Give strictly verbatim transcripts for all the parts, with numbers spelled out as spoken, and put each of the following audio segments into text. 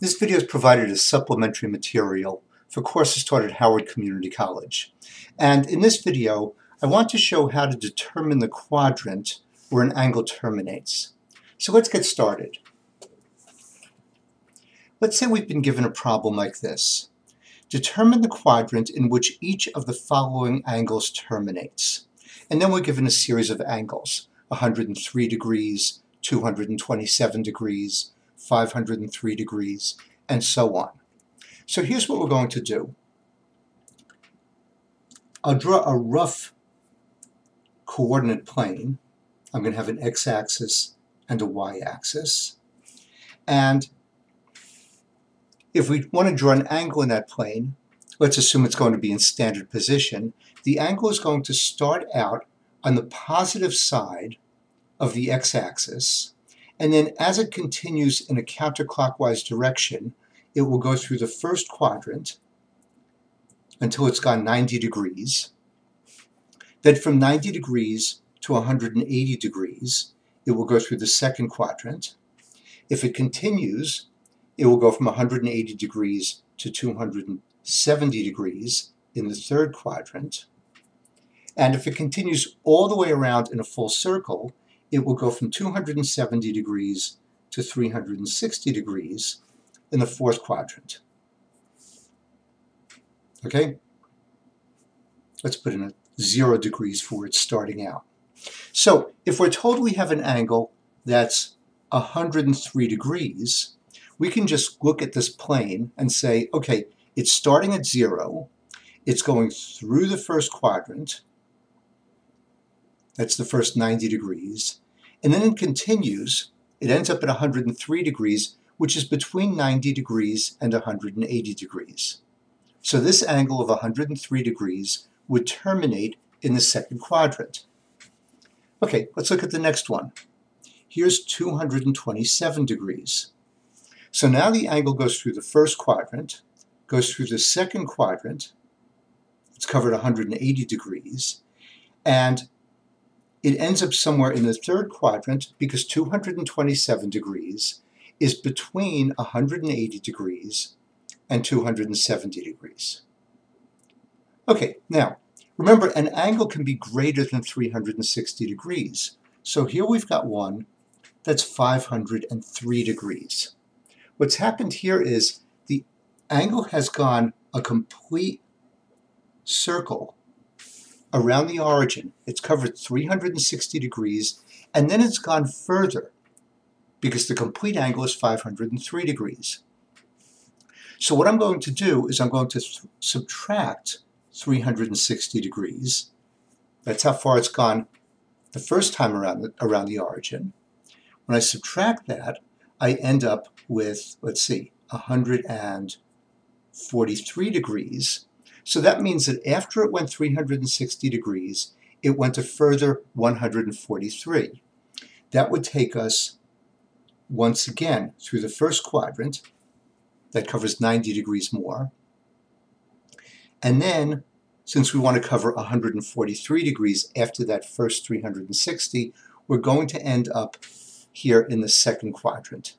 This video is provided as supplementary material for courses taught at Howard Community College. And in this video, I want to show how to determine the quadrant where an angle terminates. So let's get started. Let's say we've been given a problem like this. Determine the quadrant in which each of the following angles terminates. And then we're given a series of angles, one hundred three degrees, two hundred twenty-seven degrees, five hundred three degrees, and so on. So here's what we're going to do. I'll draw a rough coordinate plane. I'm going to have an x-axis and a y-axis. And if we want to draw an angle in that plane, let's assume it's going to be in standard position. The angle is going to start out on the positive side of the x-axis, and then as it continues in a counterclockwise direction, it will go through the first quadrant until it's gone ninety degrees. Then from ninety degrees to one hundred eighty degrees, it will go through the second quadrant. If it continues, it will go from one hundred eighty degrees to two hundred seventy degrees in the third quadrant. And if it continues all the way around in a full circle, it will go from two hundred seventy degrees to three hundred sixty degrees in the fourth quadrant. Okay? Let's put in a zero degrees for where it's starting out. So if we're told we have an angle that's one hundred three degrees, we can just look at this plane and say, okay, it's starting at zero, it's going through the first quadrant, that's the first ninety degrees, and then it continues, it ends up at one hundred three degrees, which is between ninety degrees and one hundred eighty degrees. So this angle of one hundred three degrees would terminate in the second quadrant. Okay, let's look at the next one. Here's two hundred twenty-seven degrees. So now the angle goes through the first quadrant, goes through the second quadrant, it's covered one hundred eighty degrees, and it ends up somewhere in the third quadrant because two hundred twenty-seven degrees is between one hundred eighty degrees and two hundred seventy degrees. Okay, now, remember, an angle can be greater than three hundred sixty degrees. So here we've got one that's five hundred three degrees. What's happened here is the angle has gone a complete circle around the origin. It's covered three hundred sixty degrees, and then it's gone further because the complete angle is five hundred three degrees. So what I'm going to do is I'm going to subtract three hundred sixty degrees. That's how far it's gone the first time around the, around the origin. When I subtract that, I end up with, let's see, one hundred forty-three degrees. So that means that after it went three hundred sixty degrees, it went a further one hundred forty-three. That would take us once again through the first quadrant. That covers ninety degrees more. And then, since we want to cover one hundred forty-three degrees after that first three hundred sixty, we're going to end up here in the second quadrant.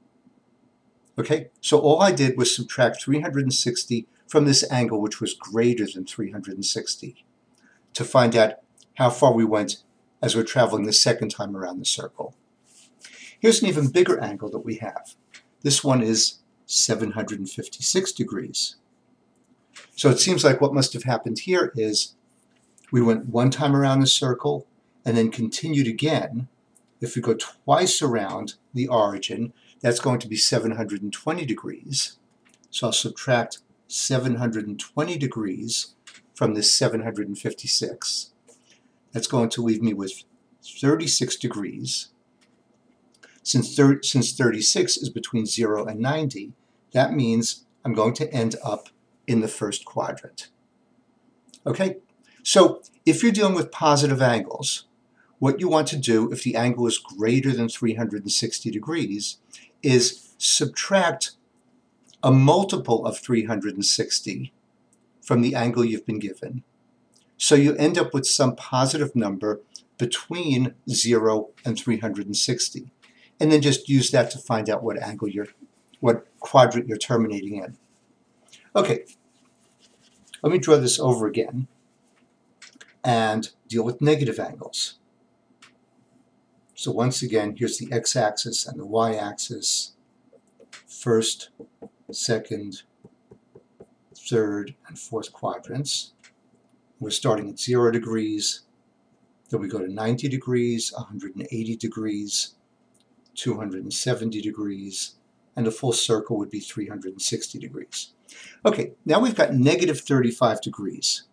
Okay, so all I did was subtract three hundred sixty from this angle, which was greater than three hundred sixty, to find out how far we went as we're traveling the second time around the circle. Here's an even bigger angle that we have. This one is seven hundred fifty-six degrees. So it seems like what must have happened here is we went one time around the circle and then continued again. If we go twice around the origin, that's going to be seven hundred twenty degrees. So I'll subtract seven hundred twenty degrees from this seven hundred fifty-six. That's going to leave me with thirty-six degrees. Since, thir since thirty-six is between zero and ninety, that means I'm going to end up in the first quadrant. Okay, so if you're dealing with positive angles, what you want to do if the angle is greater than three hundred sixty degrees is subtract a multiple of three hundred sixty from the angle you've been given. So you end up with some positive number between zero and three hundred sixty. And then just use that to find out what angle you're, what quadrant you're terminating in. Okay, let me draw this over again and deal with negative angles. So once again, here's the x-axis and the y-axis, first, second, third, and fourth quadrants. We're starting at zero degrees, then we go to ninety degrees, one hundred eighty degrees, two hundred seventy degrees, and a full circle would be three hundred sixty degrees. Okay, now we've got negative thirty-five degrees.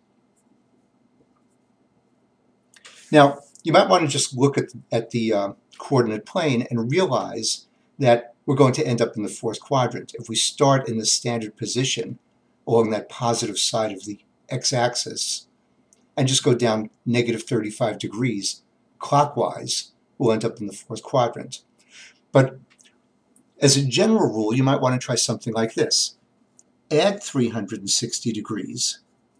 Now, you might want to just look at, at the uh, coordinate plane and realize that we're going to end up in the fourth quadrant. If we start in the standard position along that positive side of the x-axis and just go down negative thirty-five degrees clockwise, we'll end up in the fourth quadrant. But as a general rule, you might want to try something like this. Add three hundred sixty degrees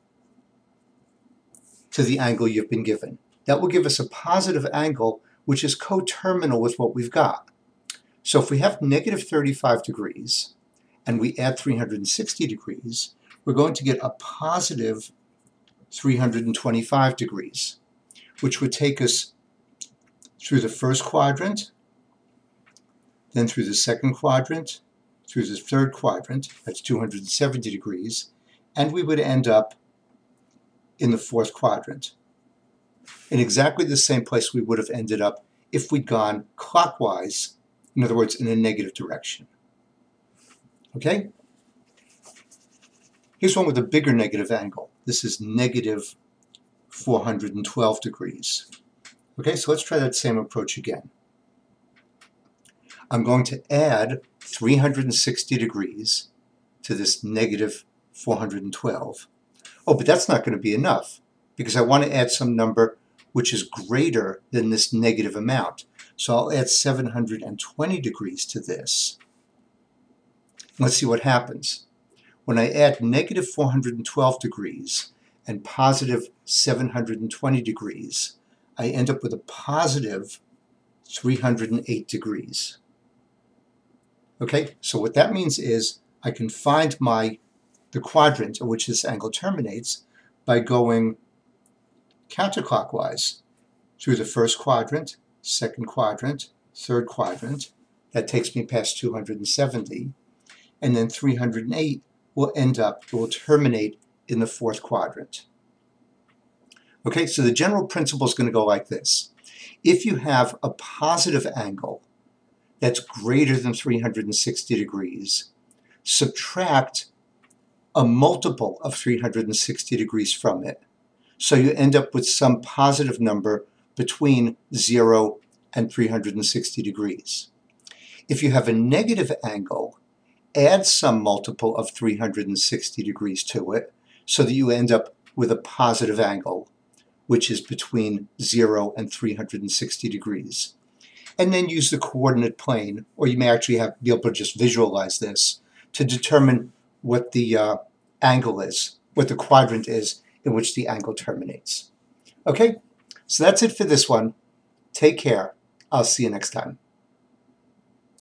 to the angle you've been given. That will give us a positive angle which is coterminal with what we've got. So if we have negative thirty-five degrees and we add three hundred sixty degrees, we're going to get a positive three hundred twenty-five degrees, which would take us through the first quadrant, then through the second quadrant, through the third quadrant, that's two hundred seventy degrees, and we would end up in the fourth quadrant, in exactly the same place we would have ended up if we'd gone clockwise, in other words, in a negative direction. Okay? Here's one with a bigger negative angle. This is negative four hundred twelve degrees. Okay, so let's try that same approach again. I'm going to add three hundred sixty degrees to this negative four hundred twelve. Oh, but that's not going to be enough because I want to add some number which is greater than this negative amount. So I'll add seven hundred twenty degrees to this. Let's see what happens. When I add negative four hundred twelve degrees and positive seven hundred twenty degrees, I end up with a positive three hundred eight degrees. Okay, so what that means is I can find my the quadrant in which this angle terminates by going counterclockwise through the first quadrant, second quadrant, third quadrant. That takes me past two hundred seventy, and then three hundred eight will end up, it will terminate in the fourth quadrant. Okay, so the general principle is going to go like this. If you have a positive angle that's greater than three hundred sixty degrees, subtract a multiple of three hundred sixty degrees from it. So you end up with some positive number between zero and three hundred sixty degrees. If you have a negative angle, add some multiple of three hundred sixty degrees to it so that you end up with a positive angle, which is between zero and three hundred sixty degrees. And then use the coordinate plane, or you may actually have, be able to just visualize this to determine what the uh, angle is, what the quadrant is in which the angle terminates. Okay, so that's it for this one. Take care. I'll see you next time.